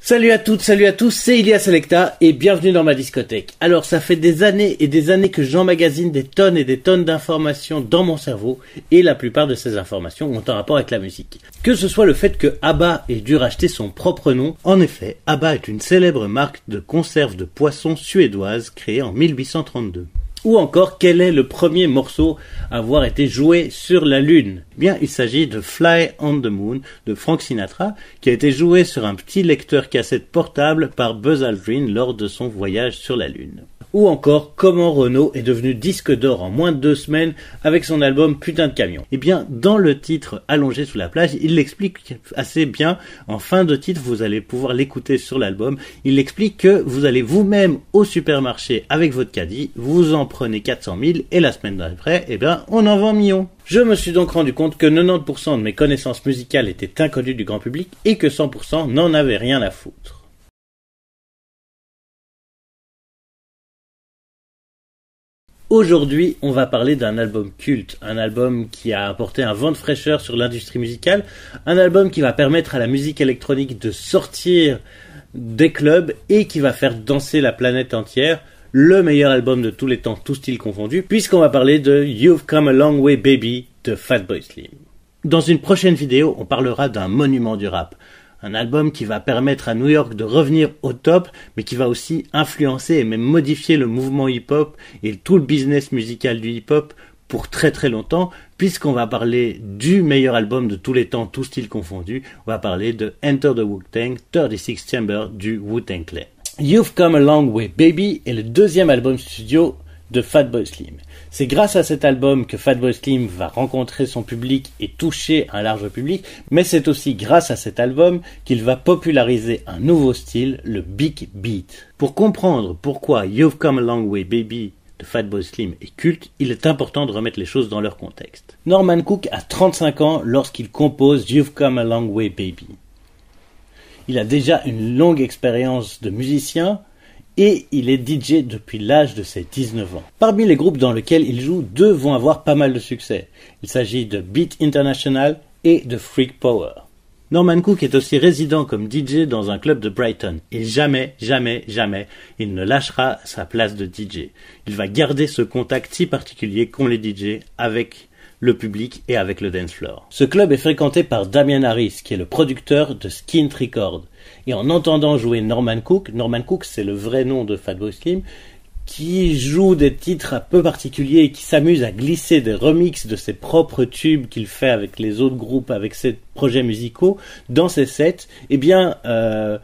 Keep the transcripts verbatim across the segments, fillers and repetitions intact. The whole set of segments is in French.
Salut à toutes, salut à tous, c'est Ilia Selecta et bienvenue dans ma discothèque. Alors ça fait des années et des années que j'emmagasine des tonnes et des tonnes d'informations dans mon cerveau et la plupart de ces informations ont un rapport avec la musique. Que ce soit le fait que ABBA ait dû racheter son propre nom, en effet, ABBA est une célèbre marque de conserve de poissons suédoise créée en mille huit cent trente-deux. Ou encore, quel est le premier morceau à avoir été joué sur la Lune? Eh bien, il s'agit de Fly on the Moon de Frank Sinatra, qui a été joué sur un petit lecteur cassette portable par Buzz Aldrin lors de son voyage sur la Lune. Ou encore, comment Renault est devenu disque d'or en moins de deux semaines avec son album Putain de camion. Eh bien, dans le titre Allongé sous la plage, il l'explique assez bien. En fin de titre, vous allez pouvoir l'écouter sur l'album. Il explique que vous allez vous-même au supermarché avec votre caddie, vous en prenez quatre cent mille et la semaine d'après, eh bien, on en vend millions. Je me suis donc rendu compte que quatre-vingt-dix pour cent de mes connaissances musicales étaient inconnues du grand public et que cent pour cent n'en avaient rien à foutre. Aujourd'hui, on va parler d'un album culte, un album qui a apporté un vent de fraîcheur sur l'industrie musicale, un album qui va permettre à la musique électronique de sortir des clubs et qui va faire danser la planète entière, le meilleur album de tous les temps, tous styles confondus, puisqu'on va parler de You've Come a Long Way Baby de Fatboy Slim. Dans une prochaine vidéo, on parlera d'un monument du rap. Un album qui va permettre à New York de revenir au top, mais qui va aussi influencer et même modifier le mouvement hip-hop et tout le business musical du hip-hop pour très très longtemps, puisqu'on va parler du meilleur album de tous les temps, tous styles confondus. On va parler de Enter the Wu-Tang, trente-six Chambers du Wu-Tang Clan. You've Come a Long Way Baby est le deuxième album studio de Fatboy Slim. C'est grâce à cet album que Fatboy Slim va rencontrer son public et toucher un large public, mais c'est aussi grâce à cet album qu'il va populariser un nouveau style, le Big Beat. Pour comprendre pourquoi You've Come a Long Way Baby de Fatboy Slim est culte, il est important de remettre les choses dans leur contexte. Norman Cook a trente-cinq ans lorsqu'il compose You've Come a Long Way Baby. Il a déjà une longue expérience de musicien, et il est D J depuis l'âge de ses dix-neuf ans. Parmi les groupes dans lesquels il joue, deux vont avoir pas mal de succès. Il s'agit de Beat International et de Freak Power. Norman Cook est aussi résident comme D J dans un club de Brighton. Et jamais, jamais, jamais, il ne lâchera sa place de D J. Il va garder ce contact si particulier qu'ont les D J avec le public et avec le dance floor. Ce club est fréquenté par Damien Harris, qui est le producteur de Skint Records. Et en entendant jouer Norman Cook, Norman Cook c'est le vrai nom de Fatboy Slim, qui joue des titres un peu particuliers et qui s'amuse à glisser des remixes de ses propres tubes qu'il fait avec les autres groupes, avec ses projets musicaux, dans ses sets, eh bien, euh,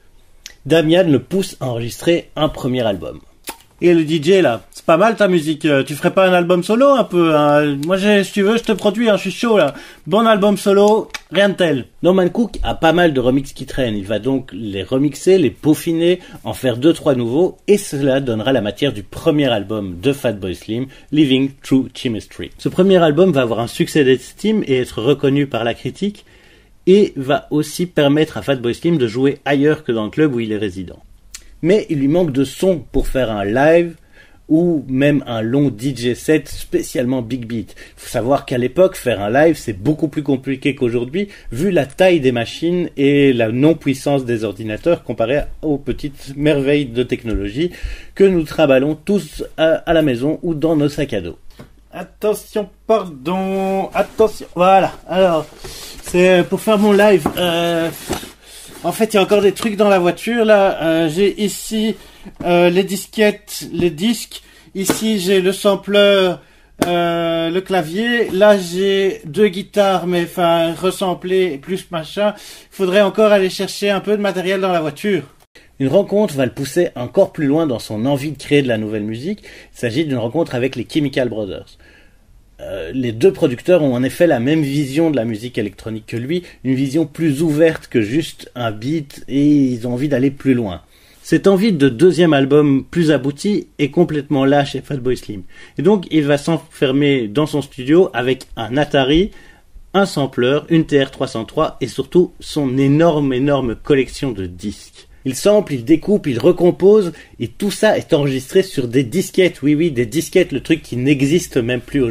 Damien le pousse à enregistrer un premier album. Et le D J là, c'est pas mal ta musique, tu ferais pas un album solo un peu hein? Moi j'ai, si tu veux je te produis, hein, je suis chaud là. Bon album solo, rien de tel. Norman Cook a pas mal de remixes qui traînent, il va donc les remixer, les peaufiner, en faire deux trois nouveaux, et cela donnera la matière du premier album de Fatboy Slim, Living Through Chemistry. Ce premier album va avoir un succès d'estime et être reconnu par la critique, et va aussi permettre à Fatboy Slim de jouer ailleurs que dans le club où il est résident. Mais il lui manque de son pour faire un live ou même un long D J set spécialement Big Beat. Il faut savoir qu'à l'époque, faire un live, c'est beaucoup plus compliqué qu'aujourd'hui, vu la taille des machines et la non-puissance des ordinateurs comparé aux petites merveilles de technologie que nous traballons tous à, à la maison ou dans nos sacs à dos. Attention, pardon, attention, voilà. Alors, c'est pour faire mon live... Euh... En fait, il y a encore des trucs dans la voiture, là. Euh, j'ai ici euh, les disquettes, les disques. Ici, j'ai le sampler, euh, le clavier. Là, j'ai deux guitares, mais enfin, resamplées, plus machin. Il faudrait encore aller chercher un peu de matériel dans la voiture. Une rencontre va le pousser encore plus loin dans son envie de créer de la nouvelle musique. Il s'agit d'une rencontre avec les Chemical Brothers. Euh, les deux producteurs ont en effet la même vision de la musique électronique que lui, une vision plus ouverte que juste un beat, et ils ont envie d'aller plus loin. Cette envie de deuxième album plus abouti est complètement là chez Fatboy Slim. Et donc il va s'enfermer dans son studio avec un Atari, un sampler, une T R trois cent trois et surtout son énorme énorme collection de disques. Il sample, il découpe, il recompose, et tout ça est enregistré sur des disquettes, oui oui, des disquettes, le truc qui n'existe même plus aujourd'hui.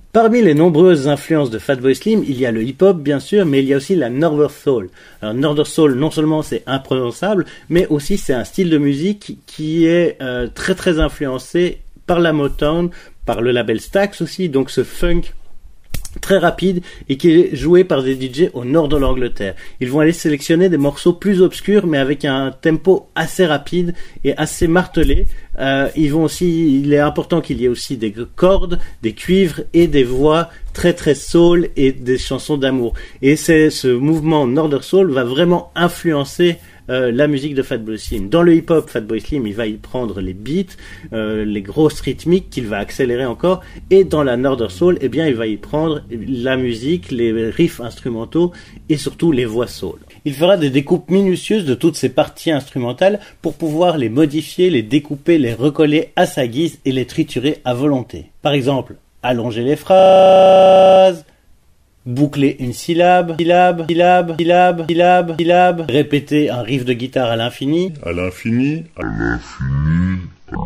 Parmi les nombreuses influences de Fatboy Slim, il y a le hip-hop bien sûr, mais il y a aussi la Northern Soul. Alors Northern Soul, non seulement c'est imprononçable, mais aussi c'est un style de musique qui est euh, très très influencé par la Motown, par le label Stax aussi, donc ce funk très rapide et qui est joué par des D J au nord de l'Angleterre. Ils vont aller sélectionner des morceaux plus obscurs mais avec un tempo assez rapide et assez martelé. Euh, ils vont aussi, il est important qu'il y ait aussi des cordes, des cuivres et des voix très très soul et des chansons d'amour. Et c'est ce mouvement Northern Soul va vraiment influencer Euh, la musique de Fatboy Slim. Dans le hip-hop, Fatboy Slim, il va y prendre les beats, euh, les grosses rythmiques qu'il va accélérer encore, et dans la Northern Soul, eh bien, il va y prendre la musique, les riffs instrumentaux et surtout les voix soul. Il fera des découpes minutieuses de toutes ces parties instrumentales pour pouvoir les modifier, les découper, les recoller à sa guise et les triturer à volonté. Par exemple, allonger les phrases, boucler une syllabe, syllabe, syllabe, syllabe, syllabe, syllabe, répéter un riff de guitare à l'infini, à l'infini, à l'infini.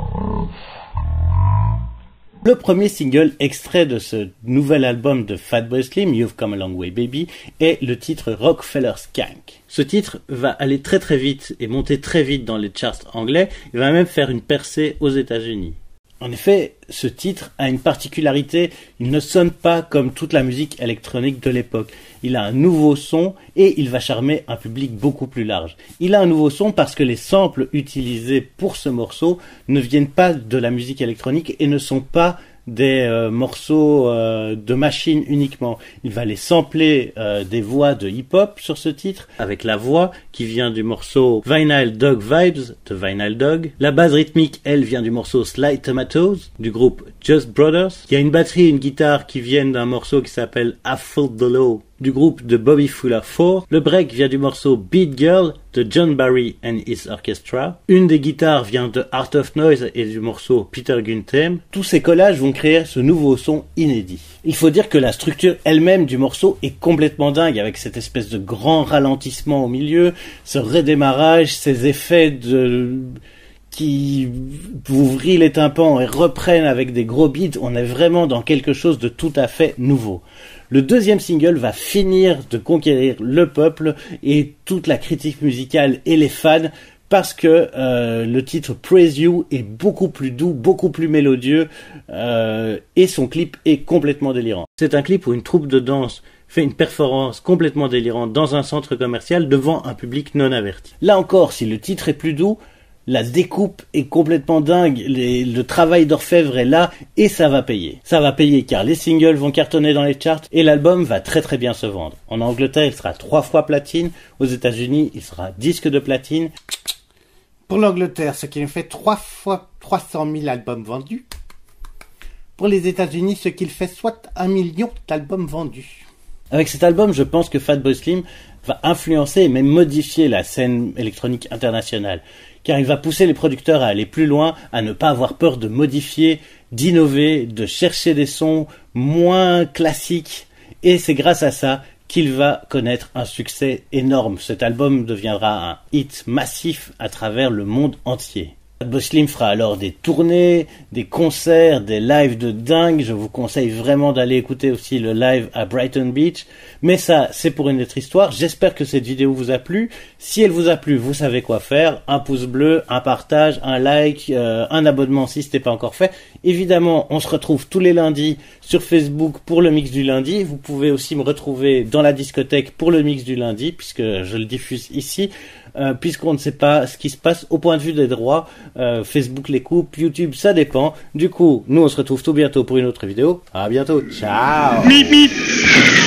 Le premier single extrait de ce nouvel album de Fatboy Slim, You've Come a Long Way Baby, est le titre Rockefeller Skank. Ce titre va aller très très vite et monter très vite dans les charts anglais, il va même faire une percée aux États-Unis. En effet, ce titre a une particularité, il ne sonne pas comme toute la musique électronique de l'époque. Il a un nouveau son et il va charmer un public beaucoup plus large. Il a un nouveau son parce que les samples utilisés pour ce morceau ne viennent pas de la musique électronique et ne sont pas des euh, morceaux euh, de machine uniquement. Il va les sampler euh, des voix de hip-hop sur ce titre, avec la voix qui vient du morceau Vinyl Dog Vibes de Vinyl Dog. La base rythmique, elle, vient du morceau Sly Tomatoes du groupe Just Brothers. Il y a une batterie et une guitare qui viennent d'un morceau qui s'appelle I Felt the Low du groupe de Bobby Fuller four. Le break vient du morceau Beat Girl de John Barry and His Orchestra. Une des guitares vient de Art of Noise et du morceau Peter Guntem. Tous ces collages vont créer ce nouveau son inédit. Il faut dire que la structure elle-même du morceau est complètement dingue, avec cette espèce de grand ralentissement au milieu, ce redémarrage, ces effets de... qui vous vrillent les tympans et reprennent avec des gros beats. On est vraiment dans quelque chose de tout à fait nouveau. Le deuxième single va finir de conquérir le peuple et toute la critique musicale et les fans parce que euh, le titre Praise You est beaucoup plus doux, beaucoup plus mélodieux euh, et son clip est complètement délirant. C'est un clip où une troupe de danse fait une performance complètement délirante dans un centre commercial devant un public non averti. Là encore, si le titre est plus doux, la découpe est complètement dingue, les, le travail d'orfèvre est là et ça va payer. Ça va payer car les singles vont cartonner dans les charts et l'album va très très bien se vendre. En Angleterre, il sera trois fois platine, aux États-Unis, il sera disque de platine. Pour l'Angleterre, ce qui nous fait trois fois trois cent mille albums vendus. Pour les États-Unis, ce qui fait soit un million d'albums vendus. Avec cet album, je pense que Fatboy Slim va influencer et même modifier la scène électronique internationale. Car il va pousser les producteurs à aller plus loin, à ne pas avoir peur de modifier, d'innover, de chercher des sons moins classiques. Et c'est grâce à ça qu'il va connaître un succès énorme. Cet album deviendra un hit massif à travers le monde entier. Fatboy Slim fera alors des tournées, des concerts, des lives de dingue. Je vous conseille vraiment d'aller écouter aussi le live à Brighton Beach. Mais ça, c'est pour une autre histoire. J'espère que cette vidéo vous a plu. Si elle vous a plu, vous savez quoi faire. Un pouce bleu, un partage, un like, euh, un abonnement si ce n'est pas encore fait. Évidemment, on se retrouve tous les lundis sur Facebook pour le mix du lundi. Vous pouvez aussi me retrouver dans la discothèque pour le mix du lundi, puisque je le diffuse ici. Euh, puisqu'on ne sait pas ce qui se passe au point de vue des droits, euh, Facebook les coupe, YouTube ça dépend. Du coup, nous on se retrouve tout bientôt pour une autre vidéo. À bientôt, ciao. Mip, mip.